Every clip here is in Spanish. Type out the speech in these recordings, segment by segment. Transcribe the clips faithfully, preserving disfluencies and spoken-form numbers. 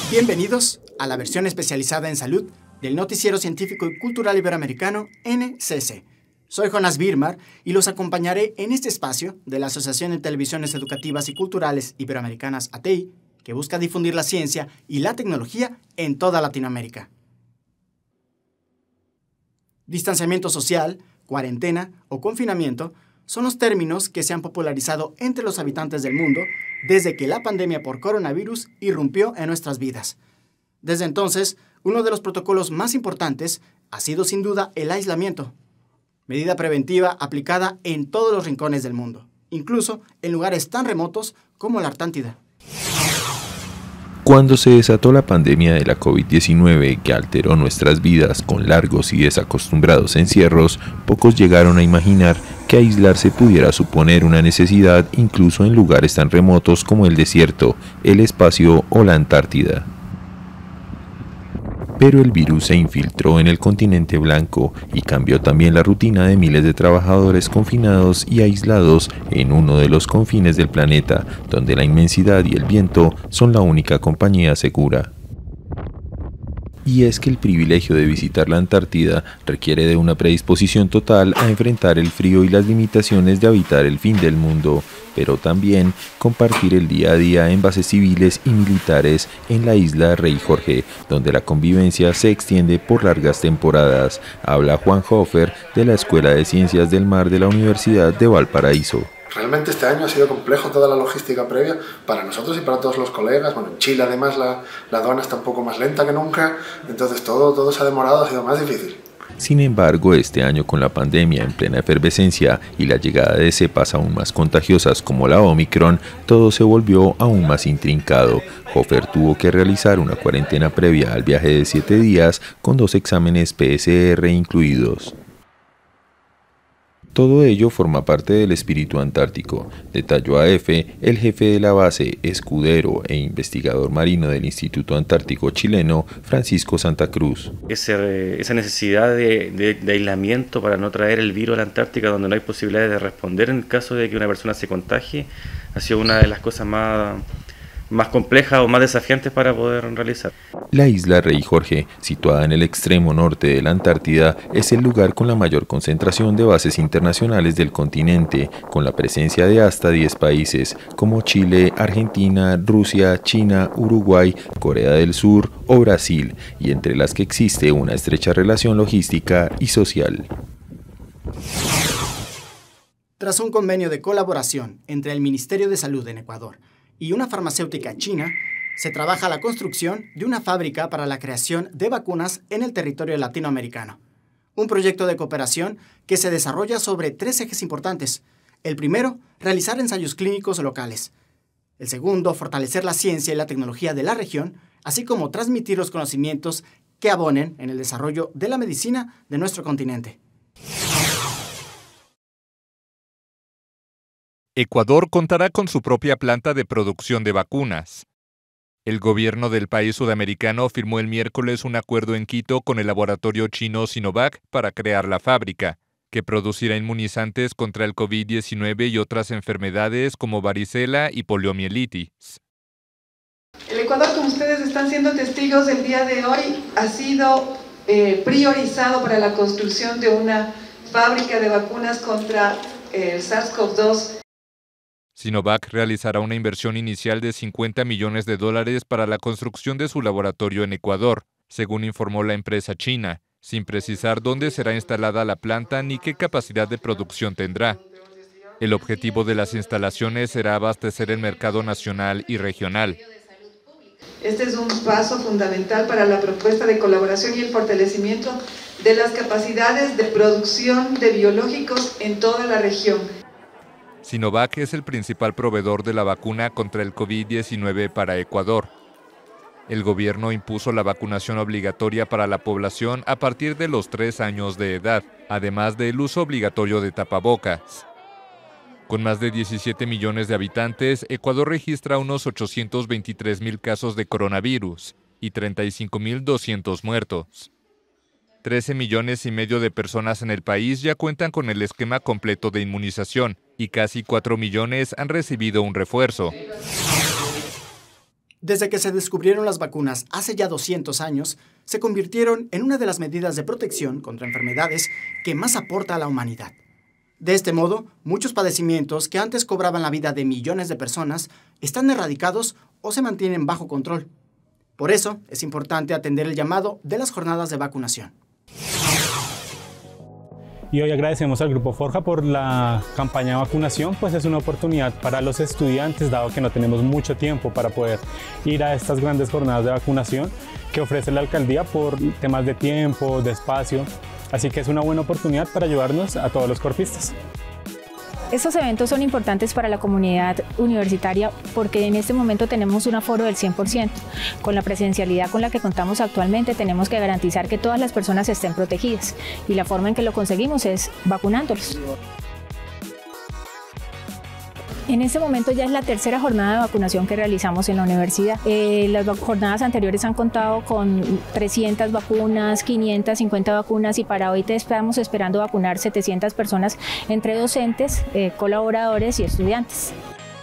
Bienvenidos a la versión especializada en salud del Noticiero Científico y Cultural Iberoamericano N C C. Soy Jonas Birmar y los acompañaré en este espacio de la Asociación de Televisiones Educativas y Culturales Iberoamericanas A T I, que busca difundir la ciencia y la tecnología en toda Latinoamérica. Distanciamiento social, cuarentena o confinamiento son los términos que se han popularizado entre los habitantes del mundo desde que la pandemia por coronavirus irrumpió en nuestras vidas. Desde entonces, uno de los protocolos más importantes ha sido sin duda el aislamiento, medida preventiva aplicada en todos los rincones del mundo, incluso en lugares tan remotos como la Antártida. Cuando se desató la pandemia de la COVID diecinueve que alteró nuestras vidas con largos y desacostumbrados encierros, pocos llegaron a imaginar que aislarse pudiera suponer una necesidad incluso en lugares tan remotos como el desierto, el espacio o la Antártida. Pero el virus se infiltró en el continente blanco y cambió también la rutina de miles de trabajadores confinados y aislados en uno de los confines del planeta, donde la inmensidad y el viento son la única compañía segura. Y es que el privilegio de visitar la Antártida requiere de una predisposición total a enfrentar el frío y las limitaciones de habitar el fin del mundo, pero también compartir el día a día en bases civiles y militares en la isla Rey Jorge, donde la convivencia se extiende por largas temporadas. Habla Juan Hofer de la Escuela de Ciencias del Mar de la Universidad de Valparaíso. Realmente este año ha sido complejo toda la logística previa para nosotros y para todos los colegas. Bueno, en Chile además la, la aduana está un poco más lenta que nunca, entonces todo, todo se ha demorado, ha sido más difícil. Sin embargo, este año con la pandemia en plena efervescencia y la llegada de cepas aún más contagiosas como la Omicron, todo se volvió aún más intrincado. Hofer tuvo que realizar una cuarentena previa al viaje de siete días con dos exámenes P C R incluidos. Todo ello forma parte del espíritu antártico, detalló a EFE el jefe de la base, escudero e investigador marino del Instituto Antártico Chileno, Francisco Santa Cruz. Ese, esa necesidad de, de, de aislamiento para no traer el virus a la Antártica, donde no hay posibilidades de responder en el caso de que una persona se contagie, ha sido una de las cosas más, más complejas o más desafiantes para poder realizar. La isla Rey Jorge, situada en el extremo norte de la Antártida, es el lugar con la mayor concentración de bases internacionales del continente, con la presencia de hasta diez países, como Chile, Argentina, Rusia, China, Uruguay, Corea del Sur o Brasil, y entre las que existe una estrecha relación logística y social. Tras un convenio de colaboración entre el Ministerio de Salud en Ecuador y una farmacéutica china, se trabaja la construcción de una fábrica para la creación de vacunas en el territorio latinoamericano. Un proyecto de cooperación que se desarrolla sobre tres ejes importantes. El primero, realizar ensayos clínicos locales. El segundo, fortalecer la ciencia y la tecnología de la región, así como transmitir los conocimientos que abonen en el desarrollo de la medicina de nuestro continente. Ecuador contará con su propia planta de producción de vacunas. El gobierno del país sudamericano firmó el miércoles un acuerdo en Quito con el laboratorio chino Sinovac para crear la fábrica, que producirá inmunizantes contra el COVID diecinueve y otras enfermedades como varicela y poliomielitis. El Ecuador, como ustedes están siendo testigos el día de hoy, ha sido eh, priorizado para la construcción de una fábrica de vacunas contra eh, el SARS CoV dos. Sinovac realizará una inversión inicial de cincuenta millones de dólares para la construcción de su laboratorio en Ecuador, según informó la empresa china, sin precisar dónde será instalada la planta ni qué capacidad de producción tendrá. El objetivo de las instalaciones será abastecer el mercado nacional y regional. Este es un paso fundamental para la propuesta de colaboración y el fortalecimiento de las capacidades de producción de biológicos en toda la región. Sinovac es el principal proveedor de la vacuna contra el COVID diecinueve para Ecuador. El gobierno impuso la vacunación obligatoria para la población a partir de los tres años de edad, además del uso obligatorio de tapabocas. Con más de diecisiete millones de habitantes, Ecuador registra unos ochocientos veintitrés mil casos de coronavirus y treinta y cinco mil doscientos muertos. trece millones y medio de personas en el país ya cuentan con el esquema completo de inmunización y casi cuatro millones han recibido un refuerzo. Desde que se descubrieron las vacunas hace ya doscientos años, se convirtieron en una de las medidas de protección contra enfermedades que más aporta a la humanidad. De este modo, muchos padecimientos que antes cobraban la vida de millones de personas están erradicados o se mantienen bajo control. Por eso, es importante atender el llamado de las jornadas de vacunación. Y hoy agradecemos al Grupo Forja por la campaña de vacunación, pues es una oportunidad para los estudiantes, dado que no tenemos mucho tiempo para poder ir a estas grandes jornadas de vacunación que ofrece la alcaldía por temas de tiempo, de espacio. Así que es una buena oportunidad para ayudarnos a todos los corpistas. Estos eventos son importantes para la comunidad universitaria porque en este momento tenemos un aforo del cien por ciento. Con la presencialidad con la que contamos actualmente tenemos que garantizar que todas las personas estén protegidas y la forma en que lo conseguimos es vacunándolos. En este momento ya es la tercera jornada de vacunación que realizamos en la universidad. Eh, las jornadas anteriores han contado con trescientas vacunas, quinientas cincuenta vacunas y para hoy estamos esperando vacunar setecientas personas entre docentes, eh, colaboradores y estudiantes.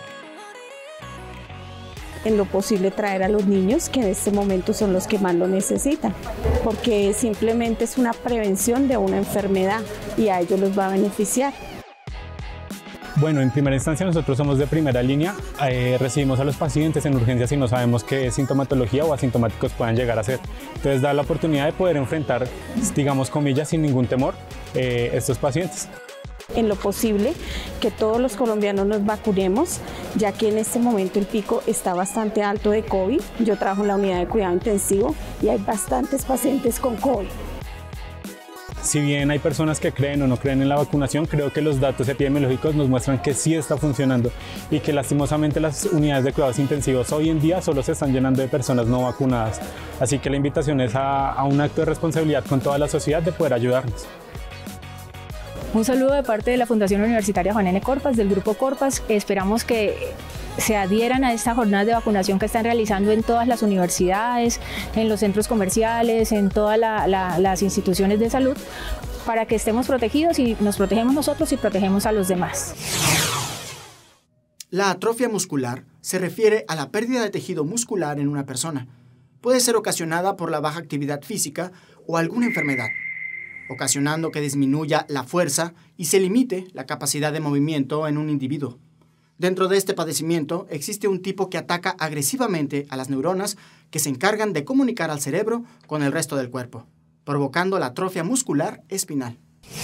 En lo posible traer a los niños que en este momento son los que más lo necesitan, porque simplemente es una prevención de una enfermedad y a ellos los va a beneficiar. Bueno, en primera instancia nosotros somos de primera línea, eh, recibimos a los pacientes en urgencias y no sabemos qué sintomatología o asintomáticos puedan llegar a ser. Entonces da la oportunidad de poder enfrentar, digamos comillas, sin ningún temor, eh, estos pacientes. En lo posible que todos los colombianos nos vacunemos, ya que en este momento el pico está bastante alto de COVID. Yo trabajo en la unidad de cuidado intensivo y hay bastantes pacientes con COVID. Si bien hay personas que creen o no creen en la vacunación, creo que los datos epidemiológicos nos muestran que sí está funcionando y que lastimosamente las unidades de cuidados intensivos hoy en día solo se están llenando de personas no vacunadas. Así que la invitación es a, a un acto de responsabilidad con toda la sociedad de poder ayudarnos. Un saludo de parte de la Fundación Universitaria Juan N. Corpas, del Grupo Corpas. Esperamos que se adhieran a esta jornada de vacunación que están realizando en todas las universidades, en los centros comerciales, en todas la, la, las instituciones de salud, para que estemos protegidos y nos protegemos nosotros y protegemos a los demás. La atrofia muscular se refiere a la pérdida de tejido muscular en una persona. Puede ser ocasionada por la baja actividad física o alguna enfermedad, ocasionando que disminuya la fuerza y se limite la capacidad de movimiento en un individuo. Dentro de este padecimiento existe un tipo que ataca agresivamente a las neuronas que se encargan de comunicar al cerebro con el resto del cuerpo, provocando la atrofia muscular espinal.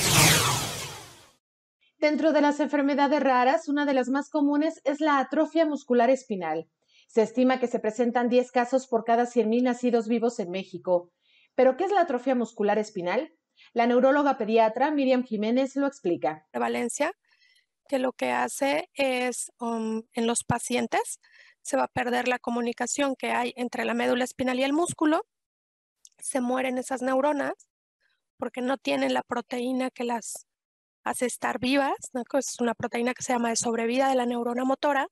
Dentro de las enfermedades raras, una de las más comunes es la atrofia muscular espinal. Se estima que se presentan diez casos por cada cien mil nacidos vivos en México. ¿Pero qué es la atrofia muscular espinal? La neuróloga pediatra Miriam Jiménez lo explica. Prevalencia, que lo que hace es, um, en los pacientes, se va a perder la comunicación que hay entre la médula espinal y el músculo, se mueren esas neuronas porque no tienen la proteína que las hace estar vivas, ¿no? Es una proteína que se llama de sobrevida de la neurona motora,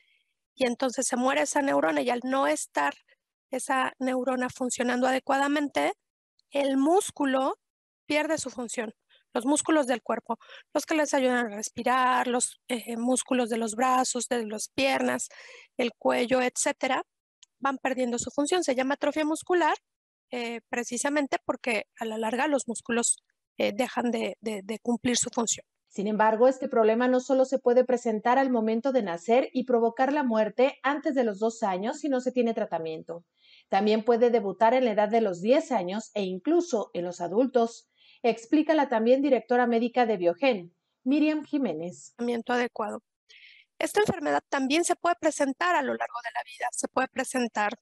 y entonces se muere esa neurona y al no estar esa neurona funcionando adecuadamente, el músculo pierde su función. Los músculos del cuerpo, los que les ayudan a respirar, los eh, músculos de los brazos, de las piernas, el cuello, etcétera, van perdiendo su función. Se llama atrofia muscular eh, precisamente porque a la larga los músculos eh, dejan de, de, de cumplir su función. Sin embargo, este problema no solo se puede presentar al momento de nacer y provocar la muerte antes de los dos años si no se tiene tratamiento. También puede debutar en la edad de los diez años e incluso en los adultos. Explica la también directora médica de Biogen, Miriam Jiménez. Tratamiento adecuado. Esta enfermedad también se puede presentar a lo largo de la vida. Se puede presentar,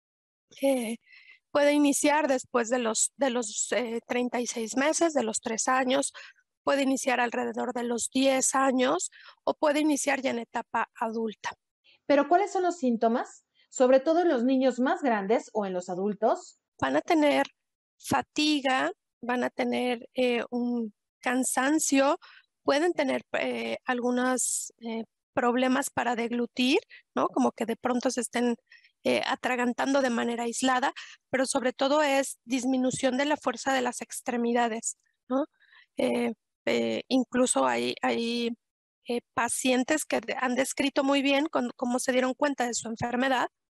eh, puede iniciar después de los, de los eh, treinta y seis meses, de los tres años, puede iniciar alrededor de los diez años o puede iniciar ya en etapa adulta. ¿Pero cuáles son los síntomas? Sobre todo en los niños más grandes o en los adultos. Van a tener fatiga, van a tener eh, un cansancio, pueden tener eh, algunos eh, problemas para deglutir, ¿no? Como que de pronto se estén eh, atragantando de manera aislada, pero sobre todo es disminución de la fuerza de las extremidades, ¿no? Eh, eh, incluso hay, hay eh, pacientes que han descrito muy bien con, cómo se dieron cuenta de su enfermedad,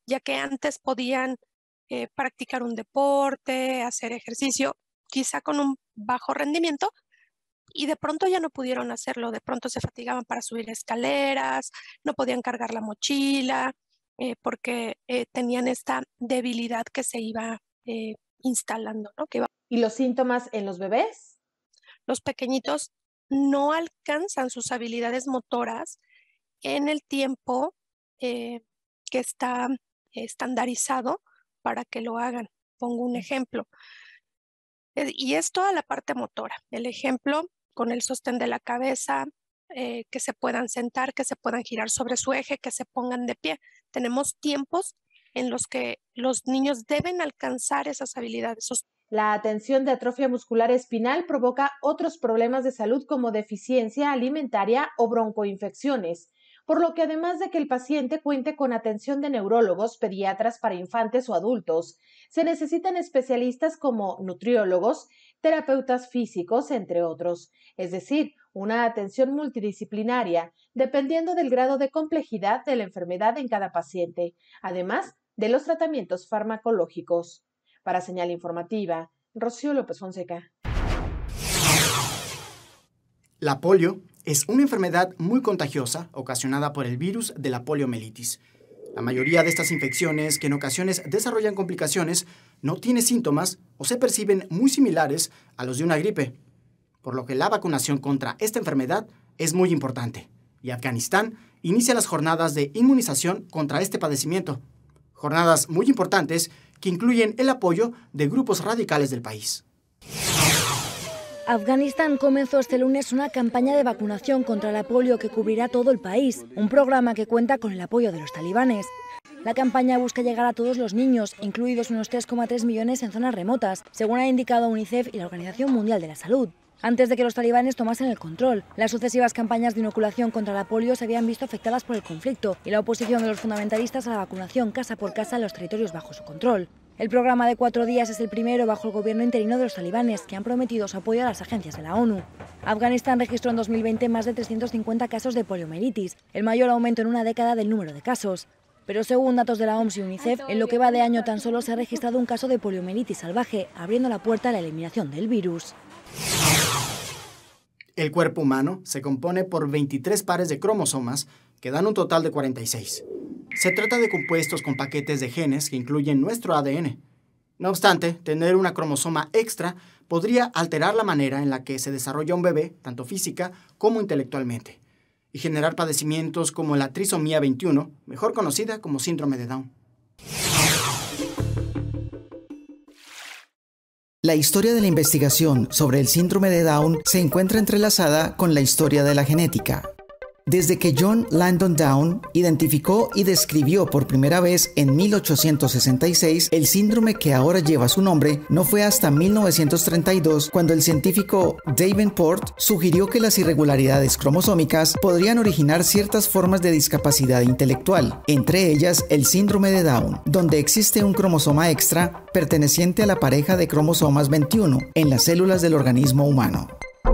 ya que antes podían eh, practicar un deporte, hacer ejercicio, quizá con un bajo rendimiento, y de pronto ya no pudieron hacerlo, de pronto se fatigaban para subir escaleras, no podían cargar la mochila, eh, porque eh, tenían esta debilidad que se iba eh, instalando, ¿no? Que iba... ¿Y los síntomas en los bebés? Los pequeñitos no alcanzan sus habilidades motoras en el tiempo eh, que está estandarizado para que lo hagan. Pongo un ejemplo. Eh, y es toda la parte motora. El ejemplo con el sostén de la cabeza, eh, que se puedan sentar, que se puedan girar sobre su eje, que se pongan de pie. Tenemos tiempos en los que los niños deben alcanzar esas habilidades. La atención de atrofia muscular espinal provoca otros problemas de salud como deficiencia alimentaria o broncoinfecciones, por lo que además de que el paciente cuente con atención de neurólogos, pediatras para infantes o adultos, se necesitan especialistas como nutriólogos, terapeutas físicos, entre otros, es decir, una atención multidisciplinaria, dependiendo del grado de complejidad de la enfermedad en cada paciente, además de los tratamientos farmacológicos. Para Señal Informativa, Rocío López Fonseca. La polio es una enfermedad muy contagiosa ocasionada por el virus de la poliomielitis. La mayoría de estas infecciones, que en ocasiones desarrollan complicaciones, no tiene síntomas o se perciben muy similares a los de una gripe, por lo que la vacunación contra esta enfermedad es muy importante. Y Afganistán inicia las jornadas de inmunización contra este padecimiento. Jornadas muy importantes que incluyen el apoyo de grupos radicales del país. Afganistán comenzó este lunes una campaña de vacunación contra la polio que cubrirá todo el país, un programa que cuenta con el apoyo de los talibanes. La campaña busca llegar a todos los niños, incluidos unos tres coma tres millones en zonas remotas, según ha indicado UNICEF y la Organización Mundial de la Salud. Antes de que los talibanes tomasen el control, las sucesivas campañas de inoculación contra la polio se habían visto afectadas por el conflicto y la oposición de los fundamentalistas a la vacunación casa por casa en los territorios bajo su control. El programa de cuatro días es el primero bajo el gobierno interino de los talibanes, que han prometido su apoyo a las agencias de la ONU. Afganistán registró en dos mil veinte más de trescientos cincuenta casos de poliomielitis, el mayor aumento en una década del número de casos. Pero según datos de la O M S y UNICEF, en lo que va de año tan solo se ha registrado un caso de poliomielitis salvaje, abriendo la puerta a la eliminación del virus. El cuerpo humano se compone por veintitrés pares de cromosomas, que dan un total de cuarenta y seis. Se trata de compuestos con paquetes de genes que incluyen nuestro A D N. No obstante, tener una cromosoma extra podría alterar la manera en la que se desarrolla un bebé, tanto física como intelectualmente, y generar padecimientos como la trisomía veintiuno, mejor conocida como síndrome de Down. La historia de la investigación sobre el síndrome de Down se encuentra entrelazada con la historia de la genética. Desde que John Langdon Down identificó y describió por primera vez en mil ochocientos sesenta y seis el síndrome que ahora lleva su nombre, no fue hasta mil novecientos treinta y dos cuando el científico Davenport sugirió que las irregularidades cromosómicas podrían originar ciertas formas de discapacidad intelectual, entre ellas el síndrome de Down, donde existe un cromosoma extra perteneciente a la pareja de cromosomas veintiuno en las células del organismo humano.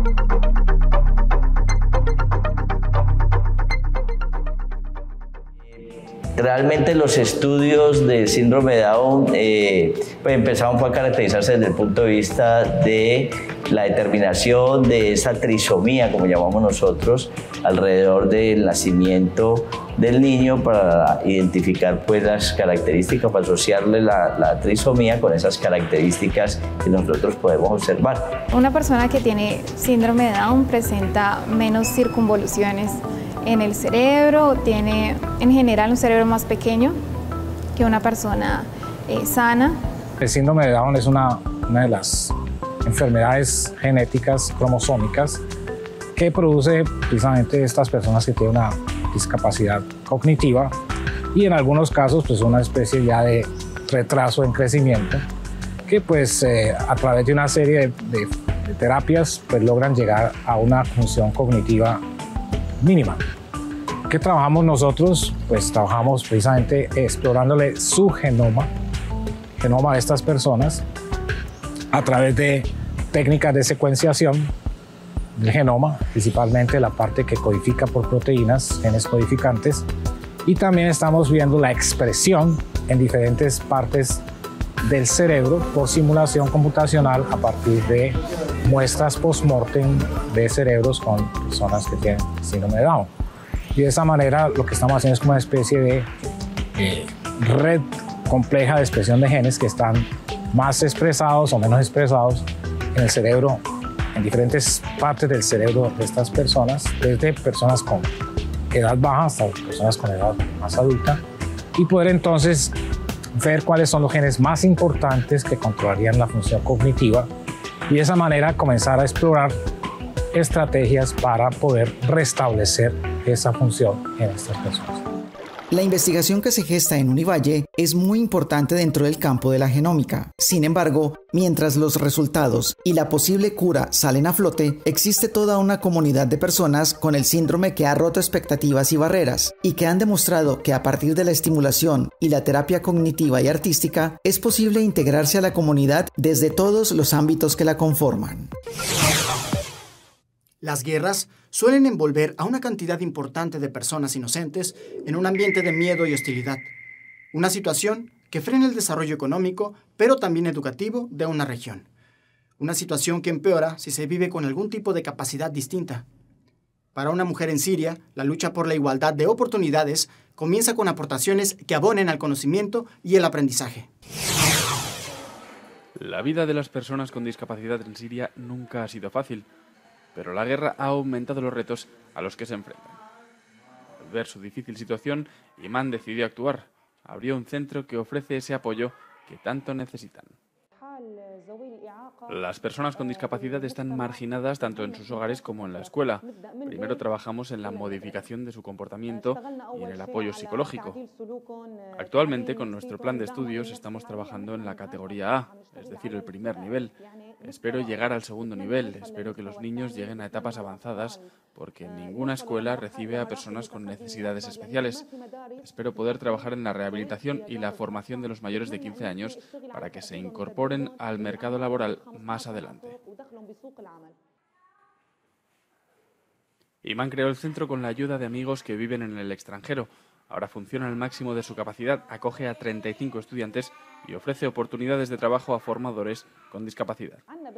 Realmente los estudios del síndrome de Down eh, pues empezaron a caracterizarse desde el punto de vista de la determinación de esa trisomía, como llamamos nosotros, alrededor del nacimiento del niño para identificar pues, las características, para asociarle la, la trisomía con esas características que nosotros podemos observar. Una persona que tiene síndrome de Down presenta menos circunvoluciones en el cerebro, tiene en general un cerebro más pequeño que una persona eh, sana. El síndrome de Down es una, una de las enfermedades genéticas cromosómicas que produce precisamente estas personas que tienen una discapacidad cognitiva y en algunos casos pues una especie ya de retraso en crecimiento que pues eh, a través de una serie de, de, de terapias pues logran llegar a una función cognitiva mínima. ¿Qué trabajamos nosotros? Pues trabajamos precisamente explorándole su genoma, genoma de estas personas, a través de técnicas de secuenciación del genoma, principalmente la parte que codifica por proteínas, genes codificantes, y también estamos viendo la expresión en diferentes partes del cerebro por simulación computacional a partir de muestras post-mortem de cerebros con personas que tienen síndrome de Down. Y de esa manera lo que estamos haciendo es como una especie de eh, red compleja de expresión de genes que están más expresados o menos expresados en el cerebro, en diferentes partes del cerebro de estas personas, desde personas con edad baja hasta personas con edad más adulta, y poder entonces ver cuáles son los genes más importantes que controlarían la función cognitiva y de esa manera comenzar a explorar estrategias para poder restablecer esa función en estas personas. La investigación que se gesta en Univalle es muy importante dentro del campo de la genómica. Sin embargo, mientras los resultados y la posible cura salen a flote, existe toda una comunidad de personas con el síndrome que ha roto expectativas y barreras y que han demostrado que a partir de la estimulación y la terapia cognitiva y artística es posible integrarse a la comunidad desde todos los ámbitos que la conforman. Las guerras suelen envolver a una cantidad importante de personas inocentes en un ambiente de miedo y hostilidad. Una situación que frena el desarrollo económico, pero también educativo de una región. Una situación que empeora si se vive con algún tipo de capacidad distinta. Para una mujer en Siria, la lucha por la igualdad de oportunidades comienza con aportaciones que abonen al conocimiento y el aprendizaje. La vida de las personas con discapacidad en Siria nunca ha sido fácil. Pero la guerra ha aumentado los retos a los que se enfrentan. Al ver su difícil situación, Iman decidió actuar. Abrió un centro que ofrece ese apoyo que tanto necesitan. Las personas con discapacidad están marginadas tanto en sus hogares como en la escuela. Primero trabajamos en la modificación de su comportamiento y en el apoyo psicológico. Actualmente, con nuestro plan de estudios, estamos trabajando en la categoría A, es decir, el primer nivel. Espero llegar al segundo nivel, espero que los niños lleguen a etapas avanzadas, porque ninguna escuela recibe a personas con necesidades especiales. Espero poder trabajar en la rehabilitación y la formación de los mayores de quince años para que se incorporen al mercado laboral más adelante. Iman creó el centro con la ayuda de amigos que viven en el extranjero. Ahora funciona al máximo de su capacidad, acoge a treinta y cinco estudiantes y ofrece oportunidades de trabajo a formadores con discapacidad.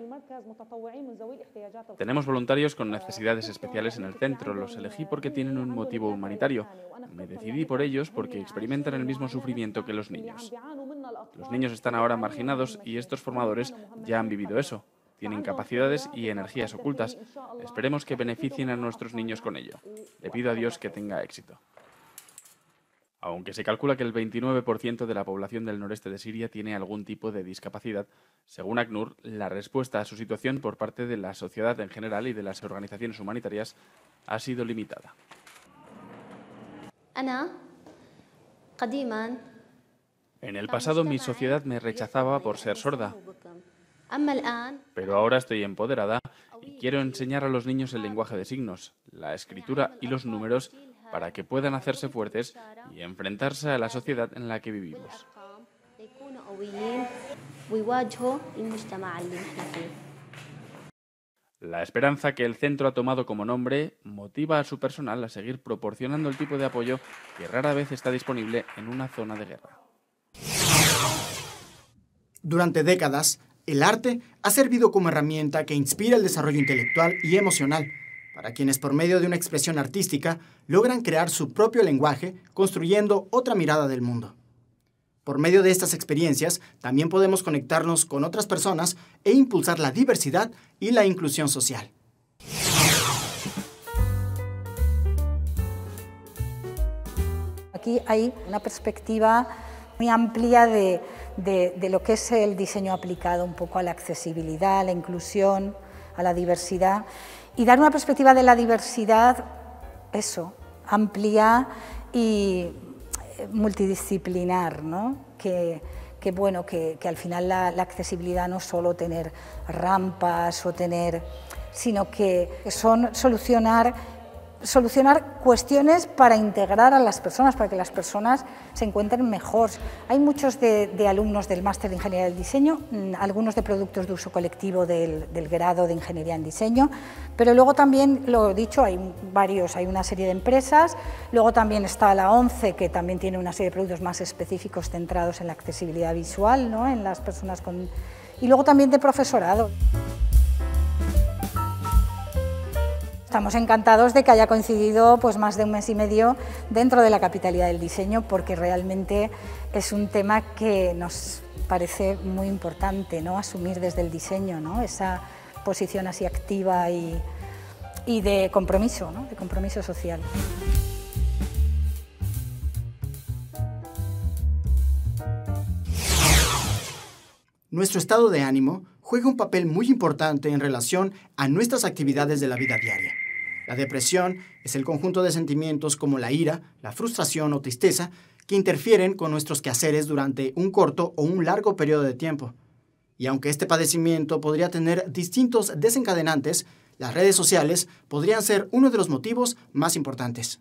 Tenemos voluntarios con necesidades especiales en el centro. Los elegí porque tienen un motivo humanitario. Me decidí por ellos porque experimentan el mismo sufrimiento que los niños. Los niños están ahora marginados y estos formadores ya han vivido eso. Tienen capacidades y energías ocultas. Esperemos que beneficien a nuestros niños con ello. Le pido a Dios que tenga éxito. Aunque se calcula que el veintinueve por ciento de la población del noreste de Siria tiene algún tipo de discapacidad, según ACNUR, la respuesta a su situación por parte de la sociedad en general y de las organizaciones humanitarias ha sido limitada. En el pasado mi sociedad me rechazaba por ser sorda, pero ahora estoy empoderada y quiero enseñar a los niños el lenguaje de signos, la escritura y los números para que puedan hacerse fuertes y enfrentarse a la sociedad en la que vivimos. La esperanza que el centro ha tomado como nombre motiva a su personal a seguir proporcionando el tipo de apoyo que rara vez está disponible en una zona de guerra. Durante décadas, el arte ha servido como herramienta que inspira el desarrollo intelectual y emocional para quienes por medio de una expresión artística logran crear su propio lenguaje, construyendo otra mirada del mundo. Por medio de estas experiencias, también podemos conectarnos con otras personas e impulsar la diversidad y la inclusión social. Aquí hay una perspectiva muy amplia de, de, de lo que es el diseño aplicado un poco a la accesibilidad, a la inclusión, a la diversidad. Y dar una perspectiva de la diversidad, eso, amplia y multidisciplinar, ¿no? Que, que bueno, que, que al final la, la accesibilidad no es solo tener rampas o tener, sino que son solucionar solucionar cuestiones para integrar a las personas, para que las personas se encuentren mejor. Hay muchos de, de alumnos del máster de Ingeniería del Diseño, algunos de productos de uso colectivo del, del grado de Ingeniería en Diseño, pero luego también, lo he dicho, hay varios, hay una serie de empresas, luego también está la ONCE, que también tiene una serie de productos más específicos centrados en la accesibilidad visual, ¿no?, en las personas con... y luego también de profesorado. Estamos encantados de que haya coincidido pues, más de un mes y medio dentro de la capitalidad del diseño, porque realmente es un tema que nos parece muy importante, ¿no?, asumir desde el diseño, ¿no?, esa posición así activa y, y de compromiso, ¿no?, de compromiso social. Nuestro estado de ánimo juega un papel muy importante en relación a nuestras actividades de la vida diaria. La depresión es el conjunto de sentimientos como la ira, la frustración o tristeza que interfieren con nuestros quehaceres durante un corto o un largo periodo de tiempo. Y aunque este padecimiento podría tener distintos desencadenantes, las redes sociales podrían ser uno de los motivos más importantes.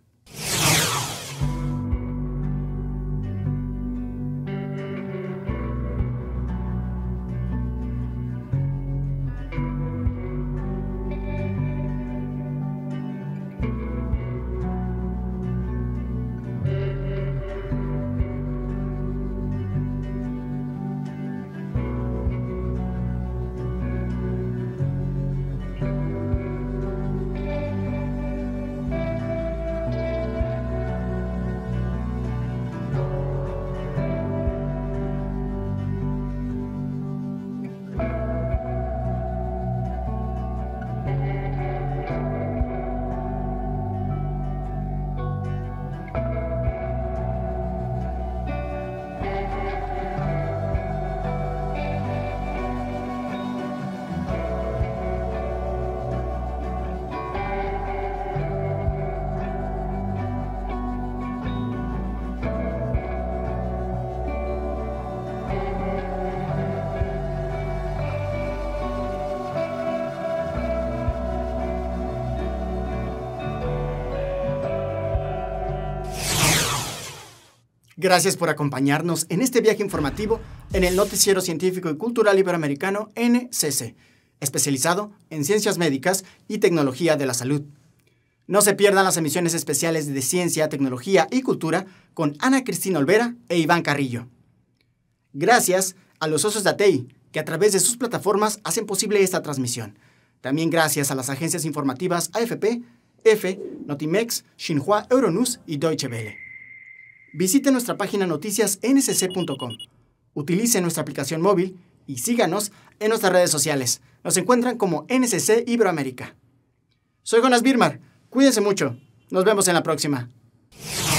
Gracias por acompañarnos en este viaje informativo en el Noticiero Científico y Cultural Iberoamericano N C C, especializado en ciencias médicas y tecnología de la salud. No se pierdan las emisiones especiales de Ciencia, Tecnología y Cultura con Ana Cristina Olvera e Iván Carrillo. Gracias a los socios de A T E I, que a través de sus plataformas hacen posible esta transmisión. También gracias a las agencias informativas A F P, EFE, Notimex, Xinhua, Euronews y Deutsche Welle. Visite nuestra página noticias n c c punto com. Utilice nuestra aplicación móvil y síganos en nuestras redes sociales. Nos encuentran como N C C Iberoamérica. Soy Jonas Birmar. Cuídense mucho. Nos vemos en la próxima.